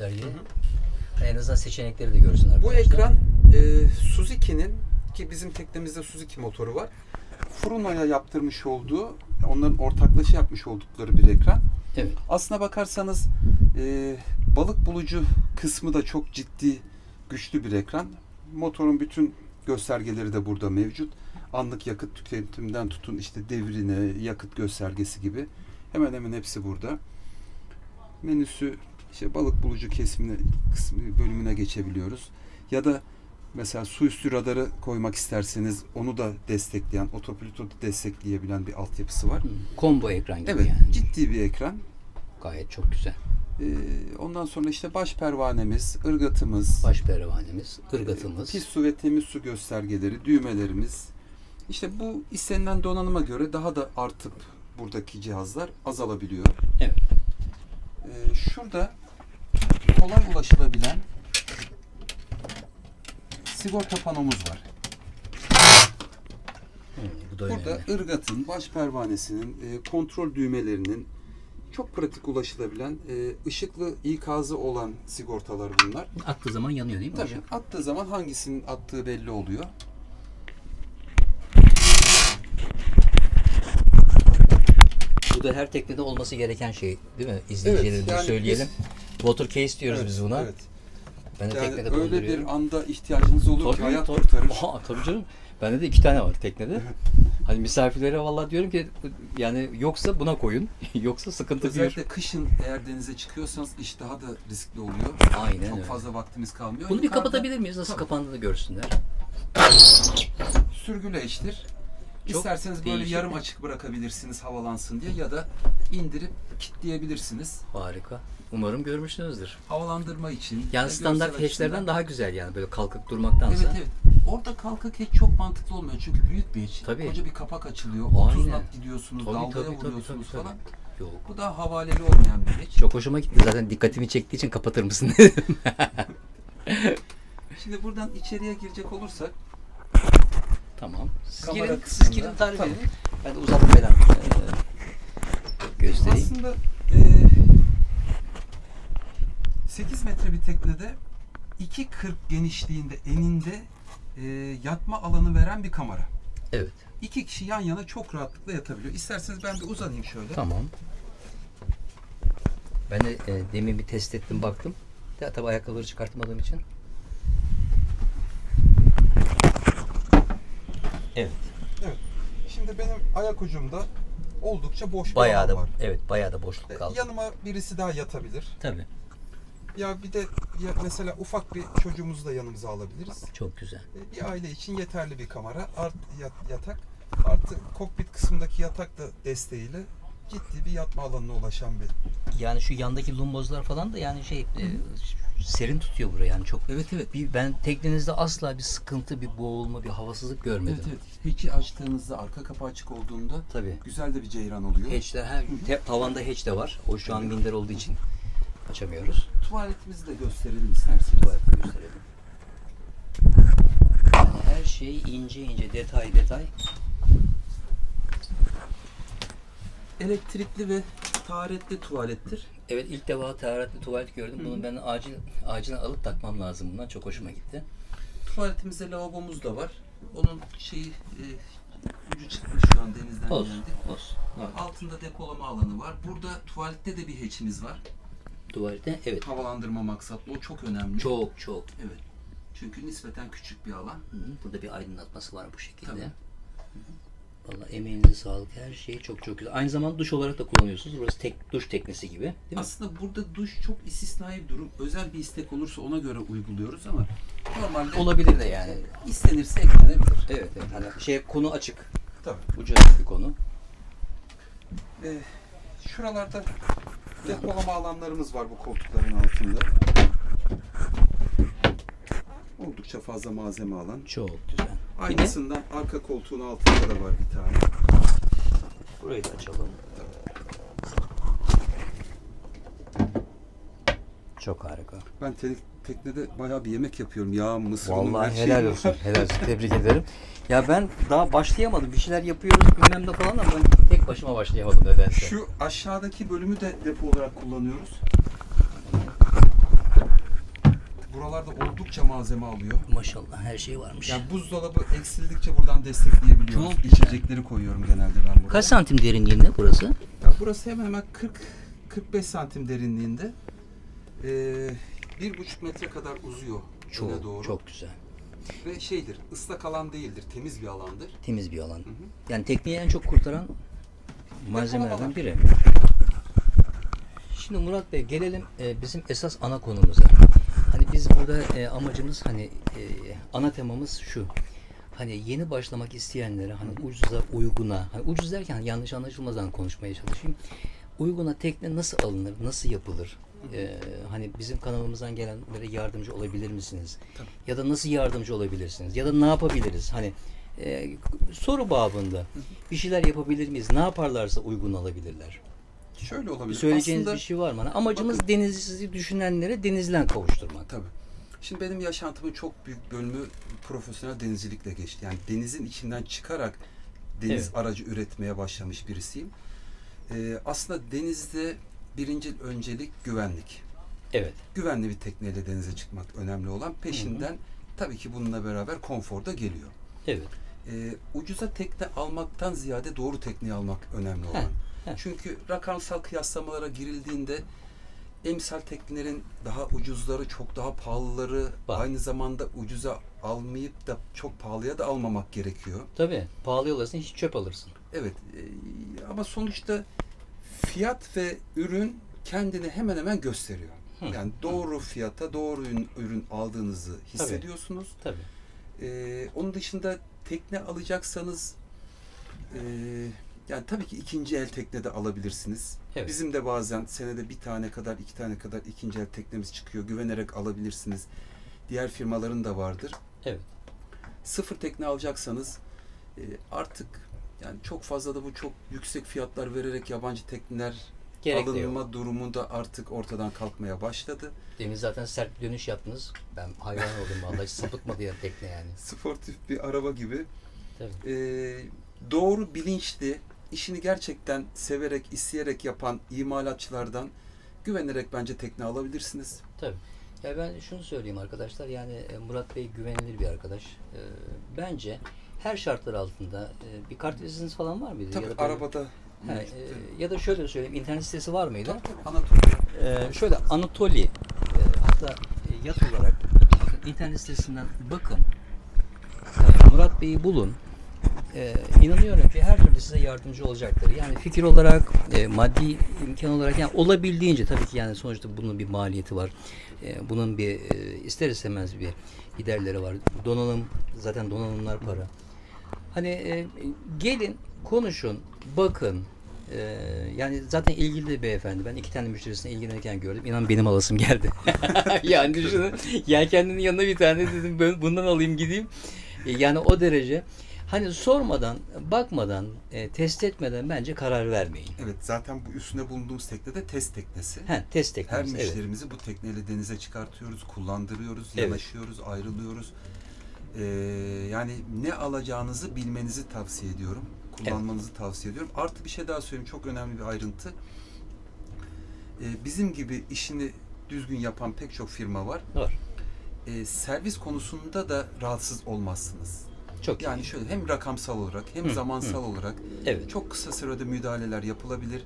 göstergeyi. En azından seçenekleri de görsün arkadaşlar. Bu ekran Suzuki'nin, ki bizim teknemizde Suzuki motoru var, Furuno'ya yaptırmış olduğu, onların ortaklaşa yapmış oldukları bir ekran. Evet. Aslına bakarsanız balık bulucu kısmı da çok ciddi, güçlü bir ekran. Motorun bütün göstergeleri de burada mevcut. Anlık yakıt tüketiminden tutun işte devrine, yakıt göstergesi gibi hemen hemen hepsi burada. Menüsü işte balık bulucu bölümüne geçebiliyoruz. Ya da mesela su üstü radarı koymak isterseniz onu da destekleyen, otopilotu destekleyebilen bir altyapısı var. Combo ekran gibi evet, yani. Ciddi bir ekran. Gayet çok güzel. Ondan sonra işte baş pervanemiz, ırgatımız, ırgatımız, pis su ve temiz su göstergeleri, düğmelerimiz. İşte bu istenilen donanıma göre daha da artıp buradaki cihazlar azalabiliyor. Evet. Şurada kolay ulaşılabilen sigorta panomuz var. Bu da burada önemli. ırgatın, baş pervanesinin, kontrol düğmelerinin çok pratik ulaşılabilen, ışıklı ikazı olan sigortalar bunlar. Attığı zaman yanıyor değil mi? Tabii. Attığı zaman hangisinin attığı belli oluyor. Bu da her teknede olması gereken şey değil mi? İzleyicilerimize Evet, yani söyleyelim. Water case diyoruz evet, biz buna. Evet. Ben de Yani teknede öyle bulunduruyorum. bir anda ihtiyacınız olur ki hayat Tabii. kurtarır. Tabii canım. Bende de 2 tane var teknede. Hani misafirlere vallahi diyorum ki yani yoksa buna koyun. Yoksa sıkıntı Özellikle büyür. kışın eğer denize çıkıyorsanız iş daha da riskli oluyor. Aynen Çok öyle. fazla vaktimiz kalmıyor. Bunu bir Yukarıda kapatabilir miyiz? Nasıl kapandığını görsünler. sürgülü eştir. Çok İsterseniz böyle değişik. yarım açık bırakabilirsiniz havalansın diye ya da indirip kilitleyebilirsiniz. Harika. Umarım görmüşsünüzdür. Havalandırma için. Yani ve standart görsel hatchlerden açısından. daha güzel yani böyle kalkıp durmaktansa. Evet evet. Orada kalkık hatch çok mantıklı olmuyor çünkü büyük bir hatch. Tabii. Koca bir kapak açılıyor. Aynen. 30 knot gidiyorsunuz, Tabii, dalgaya tabii, vuruyorsunuz tabii. falan. Yok. Bu da havaleli olmayan bir hatch. Çok hoşuma gitti. Zaten dikkatimi çektiği için kapatır mısın dedim. Şimdi buradan içeriye girecek olursak Tamam. Siz Kamera girin, kısmında. siz girin tarif Tamam. edin. Ben de uzatmadan göstereyim. aslında 8 metre bir teknede 2.40 genişliğinde eninde yatma alanı veren bir kamera. Evet. 2 kişi yan yana çok rahatlıkla yatabiliyor. İsterseniz ben bir uzanayım şöyle. Tamam. Ben de demin bir test ettim baktım. Ya tabii ayakkabıları çıkartmadığım için. Evet. Evet. Şimdi benim ayak ucumda oldukça boş bir Bayağı alan da var. evet bayağı da boşluk kaldı. Yanıma birisi daha yatabilir. Tabii. Ya bir de mesela ufak bir çocuğumuzu da yanımıza alabiliriz. Çok güzel. Bir aile için yeterli bir kamera. Yatak. Artı kokpit kısmındaki yatak da desteğiyle ciddi bir yatma alanına ulaşan bir. Yani şu yandaki lumbozlar falan da yani serin tutuyor burayı yani çok. Evet evet. Ben teknenizde asla bir sıkıntı, bir boğulma, bir havasızlık görmedim. Evet evet. Hatch'i açtığınızda arka kapı açık olduğunda Tabii. güzel de bir ceyran oluyor. Hatch'ler tavanda hatch de var. O şu an minder olduğu için açamıyoruz. Tuvaletimizi de gösterelim isterseniz. Tuvaleti gösterelim. Yani her şey ince ince detay. Elektrikli ve taharetli tuvalettir. Evet ilk defa taharetli tuvalet gördüm. Bunu ben acilen alıp takmam lazım bundan. Çok hoşuma gitti. Tuvaletimizde lavabomuz da var. Onun ucu çıkmış şu an denizden Olsun. geldi. Olsun. Evet. Altında depolama alanı var. Burada tuvalette de bir hatch'imiz var. Tuvalete evet. Havalandırma maksatlı. O çok önemli. Çok. Evet. Çünkü nispeten küçük bir alan. Burada bir aydınlatması var bu şekilde. Tabii. Vallahi emeğinize sağlık. Her şey çok güzel. Aynı zamanda duş olarak da kullanıyorsunuz. Burası duş teknesi gibi, değil mi? Aslında burada duş çok istisnai bir durum. Özel bir istek olursa ona göre uyguluyoruz ama normalde Olabilir de yani. istenirse eklenebilir. Evet. Hani konu açık. Tabii. Ucu açık bir konu. Şuralarda depolama alanlarımız var bu koltukların altında. Oldukça fazla malzeme alan. Çok güzel. Aynısından arka koltuğun altında da var bir tane. Burayı da açalım. Çok harika. Ben teknede bayağı bir yemek yapıyorum. Yağ, mısır, Vallahi her helal şey olsun. var. Helal olsun. Tebrik ederim. Ya ben daha başlayamadım. Bir şeyler yapıyoruz bilmem ne falan ama ben tek başıma başlayamadım nedense. Şu aşağıdaki bölümü de depo olarak kullanıyoruz. buralarda oldukça malzeme alıyor. Maşallah her şey varmış. Yani buzdolabı eksildikçe buradan destekleyebiliyoruz. Çok güzel. İçecekleri koyuyorum genelde ben buraya. Kaç santim derinliğinde burası? Ya burası hemen hemen 40-45 santim derinliğinde. 1,5 metre kadar uzuyor öne doğru. Çok güzel. Ve şeydir, ıslak alan değildir, temiz bir alandır. Temiz bir alan. Hı hı. Yani tekniği en çok kurtaran malzemelerden biri. Şimdi Murat Bey gelelim bizim esas ana konumuza. Hani biz burada amacımız ana temamız şu. Hani yeni başlamak isteyenlere hani ucuza uyguna, hani ucuz derken yanlış anlaşılmadan konuşmaya çalışayım. Uyguna tekne nasıl alınır, nasıl yapılır? Hani bizim kanalımızdan gelenlere yardımcı olabilir misiniz? Tabii. Ya da nasıl yardımcı olabilirsiniz? Ya da ne yapabiliriz? Hani soru babında bir şeyler yapabilir miyiz? Ne yaparlarsa uygun alabilirler. Şöyle olabilir. Söyleyeceğiniz Aslında, bir şey var mı? Hani amacımız bakın, denizsizi düşünenlere denizlen kavuşturmak. tabii. Şimdi benim yaşantımın çok büyük bölümü profesyonel denizcilikle geçti. Yani denizin içinden çıkarak deniz Evet. aracı üretmeye başlamış birisiyim. Aslında denizde birinci öncelik güvenlik. Evet. Güvenli bir tekneyle denize çıkmak önemli olan. Peşinden tabii ki bununla beraber konfor da geliyor. Evet. Ucuza tekne almaktan ziyade doğru tekneyi almak önemli olan. Çünkü rakamsal kıyaslamalara girildiğinde emsal teknelerin daha ucuzları, çok daha pahalıları, Var. aynı zamanda ucuza almayıp da çok pahalıya da almamak gerekiyor. Tabii. Pahalı alırsın, hiç çöp alırsın. Evet. Ama sonuçta fiyat ve ürün kendini hemen hemen gösteriyor. Yani doğru fiyata, doğru ürün aldığınızı hissediyorsunuz. Tabii. Onun dışında tekne alacaksanız yani tabii ki ikinci el tekne de alabilirsiniz. Evet. Bizim de bazen senede bir tane kadar, iki tane kadar ikinci el teknemiz çıkıyor. Güvenerek alabilirsiniz. Diğer firmaların da vardır. Evet. Sıfır tekne alacaksanız artık yani çok fazla da bu çok yüksek fiyatlar vererek yabancı tekneler Gerek de alınma yok. durumu da artık ortadan kalkmaya başladı. Demin zaten sert bir dönüş yaptınız. Ben hayran oldum vallahi. Hiç sapıtmadı ya tekne yani. Sportif bir araba gibi. Tabii. Doğru bilinçli, işini gerçekten severek, isteyerek yapan imalatçılardan güvenerek bence tekne alabilirsiniz. Tabii. Ya ben şunu söyleyeyim arkadaşlar. Yani Murat Bey güvenilir bir arkadaş. Bence her şartlar altında bir kart vizitiniz falan var mıydı? Tabii Ya da arabada ya da şöyle söyleyeyim, internet sitesi var mıydı? Anatolia. Şöyle Anatoli hatta yat olarak bakın, internet sitesinden bakın. Murat Bey'i bulun. İnanıyorum ki her türlü size yardımcı olacaktır. Yani fikir olarak, maddi imkan olarak, yani olabildiğince, tabii ki yani sonuçta bunun bir maliyeti var. Bunun bir ister istemez bir giderleri var. Donanım, zaten donanımlar para. Hani gelin, konuşun, bakın. Yani zaten ilgili de beyefendi. Ben 2 tane müşterisine ilgilenirken gördüm. İnan benim alasım geldi. Yani düşünün. Yelkenlinin yanına bir tane dedim, ben bundan alayım gideyim. Yani o derece. Hani sormadan, bakmadan, test etmeden bence karar vermeyin. Evet, zaten bu üstünde bulunduğumuz tekne de test teknesi. Test Her teknesi. Evet. müşterimizi bu tekneyle denize çıkartıyoruz, kullandırıyoruz, Evet. yanaşıyoruz, ayrılıyoruz. Yani ne alacağınızı bilmenizi tavsiye ediyorum. Kullanmanızı tavsiye ediyorum. Artı bir şey daha söyleyeyim, çok önemli bir ayrıntı. Bizim gibi işini düzgün yapan pek çok firma var. Var. Servis konusunda da rahatsız olmazsınız. Çok Yani iyi. şöyle hem rakamsal olarak hem zamansal olarak Evet. çok kısa sürede müdahaleler yapılabilir.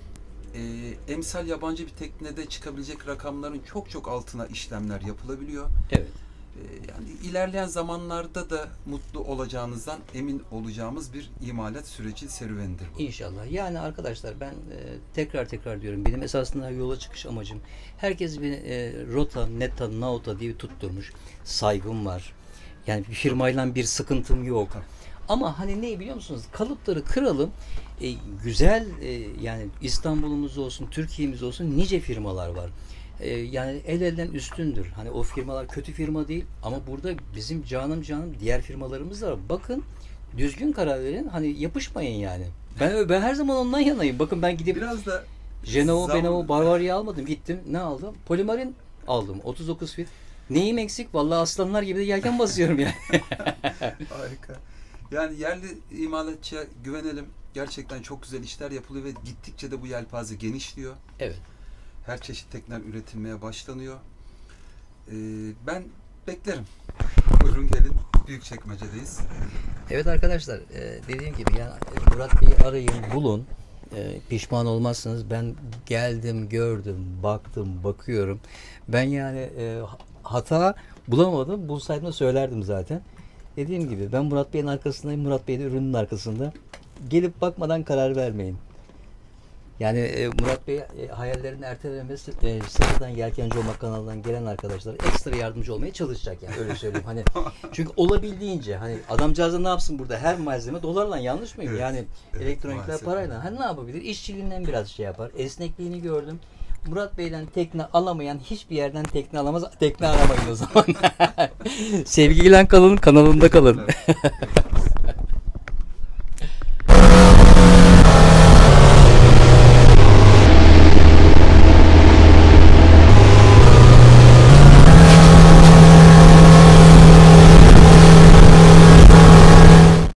Emsal yabancı bir teknede çıkabilecek rakamların çok çok altına işlemler yapılabiliyor. Evet. Yani ilerleyen zamanlarda da mutlu olacağınızdan emin olacağımız bir imalat süreci serüvenidir bu. İnşallah. Yani arkadaşlar ben tekrar diyorum. Benim esasında yola çıkış amacım. Herkes bir rota, neta, nauta diye tutturmuş. Saygım var. Yani bir firmayla bir sıkıntım yok. Tabii. Ama hani ne biliyor musunuz? Kalıpları kıralım. Güzel yani İstanbul'umuz olsun, Türkiye'miz olsun nice firmalar var. Yani el elden üstündür. Hani o firmalar kötü firma değil ama burada bizim canım diğer firmalarımız da var. Bakın düzgün karar verin. Hani yapışmayın yani. Ben her zaman ondan yanayım. Bakın ben gidip Biraz da Genoa, Bavaria almadım. Gittim. Ne aldım? Polimarin aldım. 39 fit. Neyim eksik? Vallahi aslanlar gibi de yelken basıyorum yani. harika. Yani yerli imalatçıya güvenelim. Gerçekten çok güzel işler yapılıyor ve gittikçe de bu yelpaze genişliyor. Evet. Her çeşit tekneler üretilmeye başlanıyor. Ben beklerim. Buyurun gelin. Büyükçekmece'deyiz. Evet arkadaşlar, dediğim gibi yani Murat Bey'i arayın, bulun. Pişman olmazsınız. Ben geldim, gördüm, baktım, bakıyorum. Ben yani hata bulamadım. Bulsaydım da söylerdim zaten. Dediğim gibi ben Murat Bey'in arkasındayım. Murat Bey de ürünün arkasında. Gelip bakmadan karar vermeyin. Yani Murat Bey hayallerini ertelemesi sıfırdan yelkenci olmak kanalından gelen arkadaşlar ekstra yardımcı olmaya çalışacak yani öyle söyleyeyim. Hani çünkü olabildiğince hani adamcağız da ne yapsın burada her malzeme dolarla yanlış mıyım? Evet, Yani evet, elektronikler maalesef. parayla. Hani ne yapabilir? İşçiliğinden biraz şey yapar. Esnekliğini gördüm. Murat Bey'den tekne alamayan hiçbir yerden tekne alamaz. Tekne aramayın o zaman. Sevgiyle kalın, kanalımda kalın. Evet.